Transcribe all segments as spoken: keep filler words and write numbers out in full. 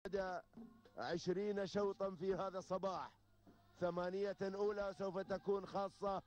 عشرين شوطا في هذا الصباح. ثمانية أولى سوف تكون خاصة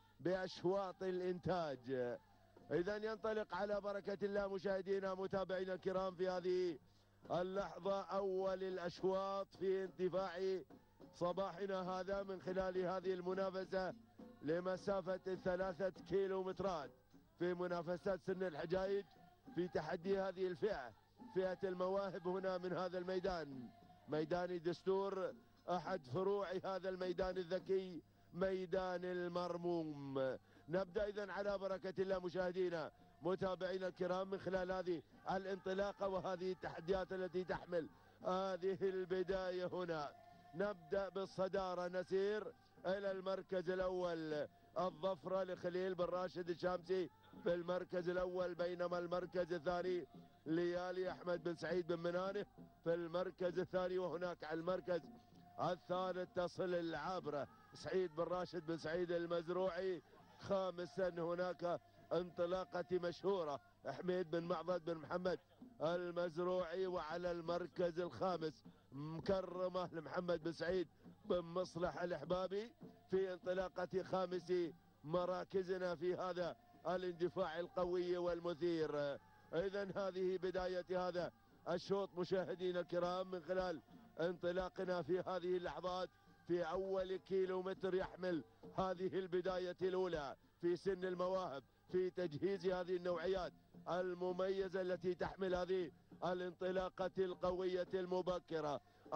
بأشواط الإنتاج. إذا ينطلق على بركة الله مشاهدينا متابعينا الكرام في هذه اللحظة أول الأشواط في اندفاع صباحنا هذا من خلال هذه المنافسة لمسافة ثلاثة كيلومترات في منافسات سن الحجايج في تحدي هذه الفئة، فئة المواهب هنا من هذا الميدان، ميدان دستور، أحد فروع هذا الميدان الذكي، ميدان المرموم. نبدأ إذن على بركة الله مشاهدينا متابعينا الكرام من خلال هذه الانطلاقة وهذه التحديات التي تحمل هذه البداية. هنا نبدأ بالصدارة، نسير إلى المركز الأول، الظفرة لخليل بن راشد الشامسي في المركز الأول، بينما المركز الثاني ليالي أحمد بن سعيد بن منانه في المركز الثاني. وهناك على المركز الثالث تصل العابرة سعيد بن راشد بن سعيد المزروعي. خامسا هناك انطلاقة مشهورة حميد بن معضد بن محمد المزروعي. وعلى المركز الخامس مكرمة لمحمد بن سعيد بن مصلح الإحبابي في انطلاقة خامس مراكزنا في هذا الاندفاع القوي والمثير. إذا هذه بداية هذا الشوط مشاهدينا الكرام من خلال انطلاقنا في هذه اللحظات في أول كيلومتر يحمل هذه البداية الأولى في سن المواهب في تجهيز هذه النوعيات المميزة التي تحمل هذه الانطلاقة القوية المبكرة.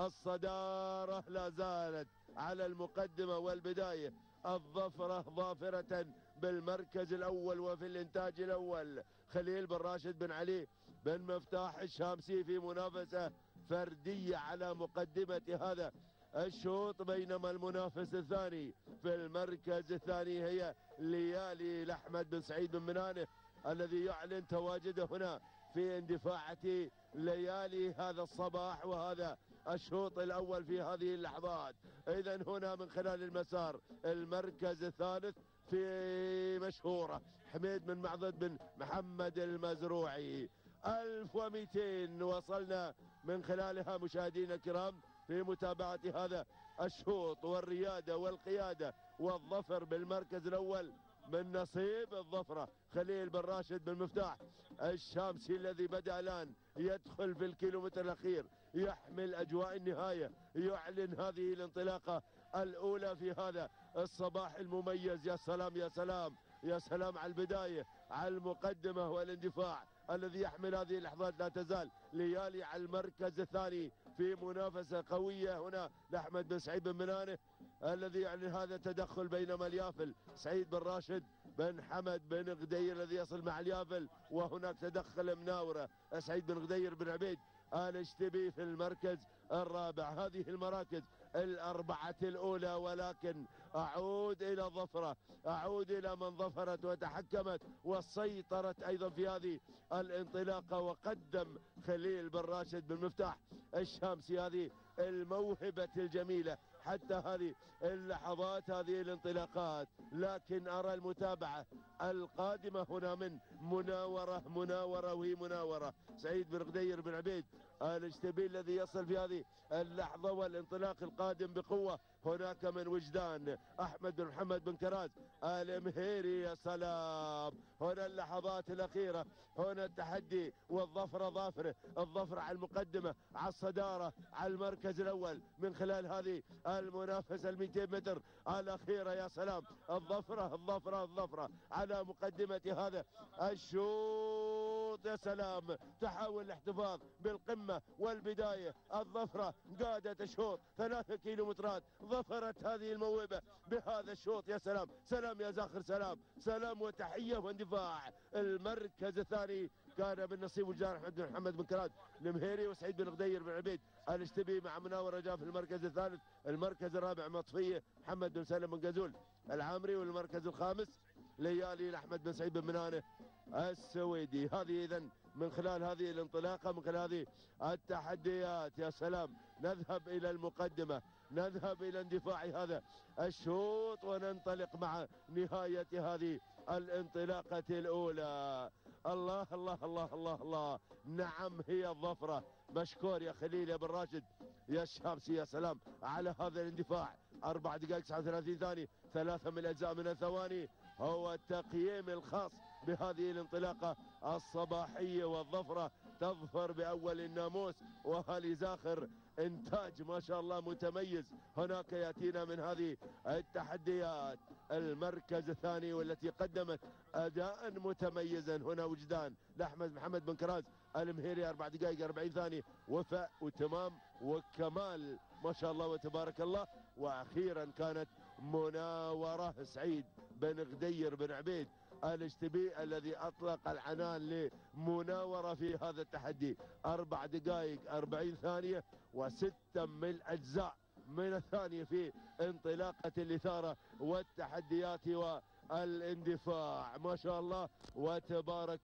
الصدارة لا زالت على المقدمة والبداية، الظفرة ظافرة بالمركز الأول وفي الإنتاج الأول خليل بن راشد بن علي بن مفتاح الشامسي في منافسة فردية على مقدمة هذا الشوط، بينما المنافس الثاني في المركز الثاني هي ليالي لأحمد بن سعيد بن منانه الذي يعلن تواجده هنا في اندفاعة ليالي هذا الصباح وهذا الشوط الأول في هذه اللحظات. إذا هنا من خلال المسار المركز الثالث في مشهورة حميد بن معضد بن محمد المزروعي. ألف ومئتين وصلنا من خلالها مشاهدينا الكرام في متابعة هذا الشوط والريادة والقيادة والظفر بالمركز الأول من نصيب الظفرة خليل بن راشد بن مفتاح الشامسي الذي بدأ الآن يدخل في الكيلومتر الأخير، يحمل أجواء النهاية، يعلن هذه الانطلاقة الأولى في هذا الصباح المميز. يا سلام يا سلام يا سلام على البداية، على المقدمة والاندفاع الذي يحمل هذه اللحظات. لا تزال ليالي على المركز الثاني في منافسة قوية هنا لأحمد بن سعيد بن منانه الذي يعني هذا تدخل، بينما اليافل سعيد بن راشد بن حمد بن غدير الذي يصل مع اليافل، وهناك تدخل مناورة سعيد بن غدير بن عبيد آل اشتبي في المركز الرابع. هذه المراكز الأربعة الأولى، ولكن أعود إلى ظفرة، أعود إلى من ظفرت وتحكمت وسيطرت أيضا في هذه الانطلاقة وقدم خليل بن راشد بن مفتاح الشامسي هذه الموهبة الجميلة حتى هذه اللحظات هذه الانطلاقات. لكن أرى المتابعة القادمة هنا من مناورة مناورة وهي مناورة سعيد بن غدير بن عبيد آل اشتبي الذي يصل في هذه اللحظة، والانطلاق القادم بقوة هناك من وجدان أحمد بن محمد بن كراز آل مهيري. يا سلام، هنا اللحظات الأخيرة، هنا التحدي والظفرة ظافرة، الظفرة على المقدمة، على الصدارة، على المركز الأول من خلال هذه المنافسة المئتين متر الأخيرة. يا سلام، الظفرة الظفرة الظفرة على مقدمة هذا الشوط. يا سلام، تحاول الاحتفاظ بالقمة والبداية. الظفرة قادت الشوط ثلاثة كيلومترات، ظفرت هذه الموهبة بهذا الشوط. يا سلام سلام يا زاخر، سلام سلام وتحية واندفاع. المركز الثاني كان بالنصيب والجار احمد بن محمد بن كراد المهيري وسعيد بن غدير بن عبيد آل اشتبي مع مناورة جاء في المركز الثالث. المركز الرابع مطفية محمد بن سالم بن قزول العامري، والمركز الخامس ليالي لأحمد بن سعيد بن منانه السويدي. هذه إذن من خلال هذه الانطلاقة، من خلال هذه التحديات. يا سلام، نذهب إلى المقدمة، نذهب إلى اندفاع هذا الشوط وننطلق مع نهاية هذه الانطلاقة الأولى. الله الله الله الله الله. نعم هي الظفرة. مشكور يا خليل يا بن راشد يا الشامسي. يا سلام على هذا الاندفاع. أربع دقائق تسعة وثلاثين ثانية، ثلاثة من الأجزاء من الثواني هو التقييم الخاص بهذه الانطلاقة الصباحية، والظفرة تظفر بأول الناموس. وهالي زاخر إنتاج ما شاء الله متميز هناك يأتينا من هذه التحديات. المركز الثاني والتي قدمت أداء متميزا هنا وجدان لأحمد محمد بن كراز المهيري، أربع دقائق أربعين ثانية، وفاء وتمام وكمال ما شاء الله وتبارك الله. وأخيرا كانت مناورة سعيد بن غدير بن عبيد الاشتبي الذي أطلق العنان لمناورة في هذا التحدي. أربع دقائق أربعين ثانية وستة من الأجزاء من الثانية في انطلاقة الإثارة والتحديات والاندفاع ما شاء الله وتبارك